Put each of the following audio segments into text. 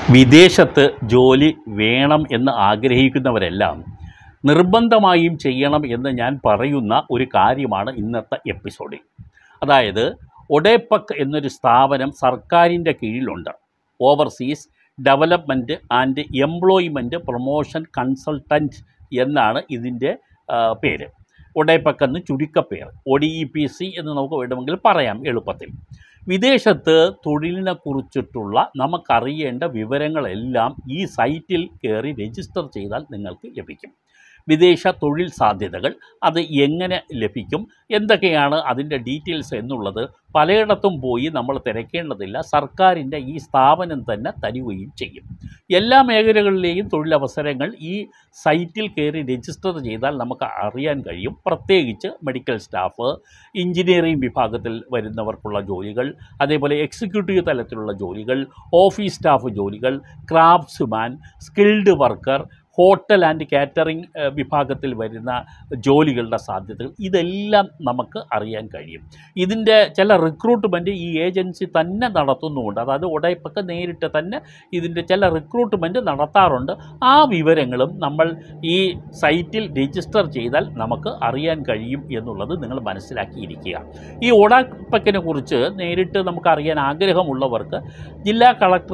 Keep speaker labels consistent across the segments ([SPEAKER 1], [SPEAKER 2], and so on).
[SPEAKER 1] വിദേശത്ത് ജോലി വേണം എന്ന് ആഗ്രഹിക്കുന്നവരെല്ലാം നിർബന്ധമായും ചെയ്യണം എന്ന് ഞാൻ പറയുന്ന ഒരു കാര്യമാണ് ഇന്നത്തെ എപ്പിസോഡിൽ. അതായത് ഒഡേപക് എന്നൊരു സ്ഥാപനം സർക്കാരിൻ്റെ കീഴിലുണ്ട്. Overseas development and employment promotion consultant എന്നാണ് ഇതിൻ്റെ പേര്. ഒഡേപക് എന്ന് ചുരുക്കപ്പേർ, ODEPC എന്ന് നമുക്ക് വേണമെങ്കിൽ പറയാം എളുപ്പത്തിൽ. വിദേശത്ത് തൊഴിലിനെ കുറിച്ചിട്ടുള്ള നമുക്കറിയേണ്ട വിവരങ്ങളെല്ലാം ഈ സൈറ്റിൽ കയറി രജിസ്റ്റർ ചെയ്താൽ നിങ്ങൾക്ക് ലഭിക്കും. വിദേശ തൊഴിൽ സാധ്യതകൾ അത് എങ്ങനെ ലഭിക്കും, എന്തൊക്കെയാണ് അതിൻ്റെ ഡീറ്റെയിൽസ് എന്നുള്ളത് പലയിടത്തും പോയി നമ്മൾ തിരക്കേണ്ടതില്ല. സർക്കാരിൻ്റെ ഈ സ്ഥാപനം തന്നെ തരികയും ചെയ്യും. എല്ലാ മേഖലകളിലെയും തൊഴിലവസരങ്ങൾ ഈ സൈറ്റിൽ കയറി രജിസ്റ്റർ ചെയ്താൽ നമുക്ക് അറിയാൻ കഴിയും. പ്രത്യേകിച്ച് മെഡിക്കൽ സ്റ്റാഫ്, എഞ്ചിനീയറിംഗ് വിഭാഗത്തിൽ വരുന്നവർക്കുള്ള ജോലികൾ, അതേപോലെ എക്സിക്യൂട്ടീവ് തലത്തിലുള്ള ജോലികൾ, ഓഫീസ് സ്റ്റാഫ് ജോലികൾ, craftsman, skilled worker, hotel and catering വിഭാഗത്തിൽ വരുന്ന ജോലികളുടെ സാധ്യതകൾ ഇതെല്ലാം നമുക്ക് അറിയാൻ കഴിയും. ഇതിൻ്റെ ചില റിക്രൂട്ട്മെൻറ്റ് ഈ ഏജൻസി തന്നെ നടത്തുന്നുമുണ്ട്. അതായത് ഒഡേപക് നേരിട്ട് തന്നെ ഇതിൻ്റെ ചില റിക്രൂട്ട്മെൻറ്റ് നടത്താറുണ്ട്. ആ വിവരങ്ങളും നമ്മൾ ഈ സൈറ്റിൽ രജിസ്റ്റർ ചെയ്താൽ നമുക്ക് അറിയാൻ കഴിയും എന്നുള്ളത് നിങ്ങൾ മനസ്സിലാക്കിയിരിക്കുക. ഈ ഒഡേപകിനെ കുറിച്ച് നേരിട്ട് നമുക്കറിയാൻ ആഗ്രഹമുള്ളവർക്ക് ജില്ലാ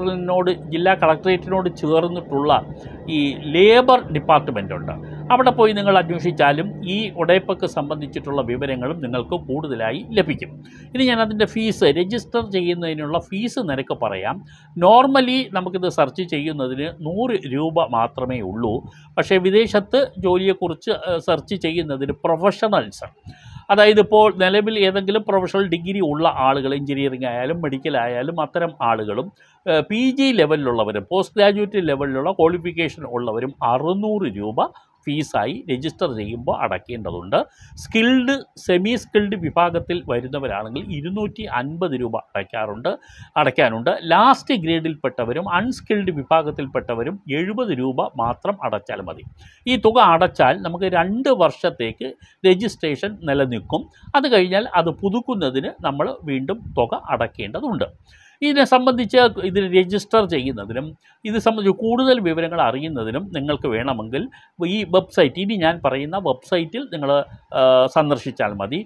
[SPEAKER 1] കളക്ടറേറ്റിനോട് ചേർന്നിട്ടുള്ള ഈ ലേബർ ഡിപ്പാർട്ട്മെൻറ്റുണ്ട്. അവിടെ പോയി നിങ്ങൾ അന്വേഷിച്ചാലും ഈ ഒഡേപക് സംബന്ധിച്ചിട്ടുള്ള വിവരങ്ങളും നിങ്ങൾക്ക് കൂടുതലായി ലഭിക്കും. ഇനി ഞാൻ അതിൻ്റെ ഫീസ്, രജിസ്റ്റർ ചെയ്യുന്നതിനുള്ള ഫീസ് നിരക്ക് പറയാം. നോർമലി നമുക്കിത് സെർച്ച് ചെയ്യുന്നതിന് 100 രൂപ മാത്രമേ ഉള്ളൂ. പക്ഷേ വിദേശത്ത് ജോലിയെക്കുറിച്ച് സെർച്ച് ചെയ്യുന്നതിന് പ്രൊഫഷണൽസ്, അതായത് ഇപ്പോൾ നിലവിൽ ഏതെങ്കിലും പ്രൊഫഷണൽ ഡിഗ്രി ഉള്ള ആളുകൾ, എഞ്ചിനീയറിംഗ് ആയാലും മെഡിക്കൽ ആയാലും അത്തരം ആളുകളും PG ലെവലിലുള്ളവരും പോസ്റ്റ് ഗ്രാജുവേറ്റ് ലെവലിലുള്ള ക്വാളിഫിക്കേഷൻ ഉള്ളവരും 600 രൂപ ഫീസായി രജിസ്റ്റർ ചെയ്യുമ്പോൾ അടയ്ക്കേണ്ടതുണ്ട്. സ്കിൽഡ്, സെമി സ്കിൽഡ് വിഭാഗത്തിൽ വരുന്നവരാണെങ്കിൽ 250 രൂപ അടയ്ക്കാനുണ്ട്. ലാസ്റ്റ് ഗ്രേഡിൽപ്പെട്ടവരും അൺസ്കിൽഡ് വിഭാഗത്തിൽപ്പെട്ടവരും 70 രൂപ മാത്രം അടച്ചാൽ മതി. ഈ തുക അടച്ചാൽ നമുക്ക് 2 വർഷത്തേക്ക് രജിസ്ട്രേഷൻ നിലനിൽക്കും. അത് കഴിഞ്ഞാൽ അത് പുതുക്കുന്നതിന് നമ്മൾ വീണ്ടും തുക അടയ്ക്കേണ്ടതുണ്ട്. ഇതിനെ സംബന്ധിച്ച് ഇതിൽ രജിസ്റ്റർ ചെയ്യുന്നതിനും ഇത് സംബന്ധിച്ച് കൂടുതൽ വിവരങ്ങൾ അറിയുന്നതിനും നിങ്ങൾക്ക് വേണമെങ്കിൽ ഈ വെബ്സൈറ്റ്, ഇനി ഞാൻ പറയുന്ന വെബ്സൈറ്റിൽ നിങ്ങൾ സന്ദർശിച്ചാൽ മതി.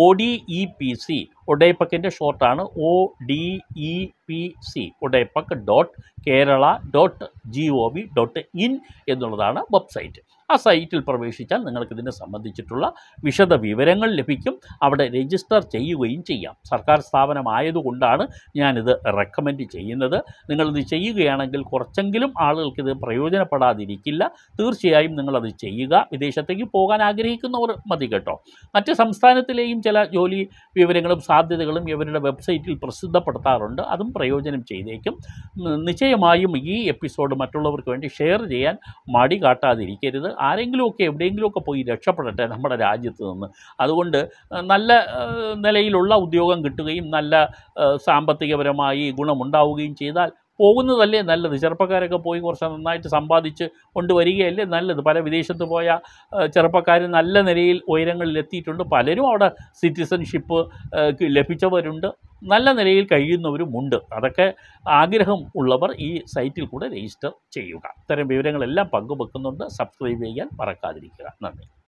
[SPEAKER 1] ODEPC, ഒഡേപകിൻ്റെ ഷോർട്ടാണ് ODEPC, odepak.kerala.gov.in എന്നുള്ളതാണ് വെബ്സൈറ്റ്. ആ സൈറ്റിൽ പ്രവേശിച്ചാൽ നിങ്ങൾക്കിതിനെ സംബന്ധിച്ചിട്ടുള്ള വിശദ വിവരങ്ങൾ ലഭിക്കും. അവിടെ രജിസ്റ്റർ ചെയ്യുകയും ചെയ്യാം. സർക്കാർ സ്ഥാപനമായതുകൊണ്ടാണ് ഞാനിത് റെക്കമെൻഡ് ചെയ്യുന്നത്. നിങ്ങളിത് ചെയ്യുകയാണെങ്കിൽ കുറച്ചെങ്കിലും ആളുകൾക്കിത് പ്രയോജനപ്പെടാതിരിക്കില്ല. തീർച്ചയായും നിങ്ങളത് ചെയ്യുക. വിദേശത്തേക്ക് പോകാൻ ആഗ്രഹിക്കുന്നവർ മതി കേട്ടോ. മറ്റ് സംസ്ഥാനത്തിലെയും ചില ജോലി വിവരങ്ങളും സാധ്യതകളും ഇവരുടെ വെബ്സൈറ്റിൽ പ്രസിദ്ധപ്പെടുത്താറുണ്ട്. അതും പ്രയോജനം ചെയ്തേക്കും. നിശ്ചയമായും ഈ എപ്പിസോഡ് മറ്റുള്ളവർക്ക് വേണ്ടി ഷെയർ ചെയ്യാൻ മടി കാട്ടാതിരിക്കരുത്. ആരെങ്കിലുമൊക്കെ എവിടെയെങ്കിലുമൊക്കെ പോയി രക്ഷപ്പെടട്ടെ നമ്മുടെ രാജ്യത്ത് നിന്ന്. അതുകൊണ്ട് നല്ല നിലയിലുള്ള ഉദ്യോഗം കിട്ടുകയും നല്ല സാമ്പത്തികപരമായി ഗുണമുണ്ടാവുകയും ചെയ്താൽ പോകുന്നതല്ലേ നല്ലത്. ചെറുപ്പക്കാരൊക്കെ പോയി കുറച്ച് നന്നായിട്ട് സമ്പാദിച്ച് കൊണ്ടുവരികയല്ലേ നല്ലത്. പല വിദേശത്ത് പോയ ചെറുപ്പക്കാർ നല്ല നിലയിൽ ഉയരങ്ങളിൽ എത്തിയിട്ടുണ്ട്. പലരും അവിടെ സിറ്റിസൺഷിപ്പ് ലഭിച്ചവരുണ്ട്, നല്ല നിലയിൽ കഴിയുന്നവരുമുണ്ട്. അതൊക്കെ ആഗ്രഹം ഉള്ളവർ ഈ സൈറ്റിൽ കൂടെ രജിസ്റ്റർ ചെയ്യുക. ഇത്തരം വിവരങ്ങളെല്ലാം പങ്കുവെക്കുന്നുണ്ട്. സബ്സ്ക്രൈബ് ചെയ്യാൻ മറക്കാതിരിക്കുക. നന്ദി.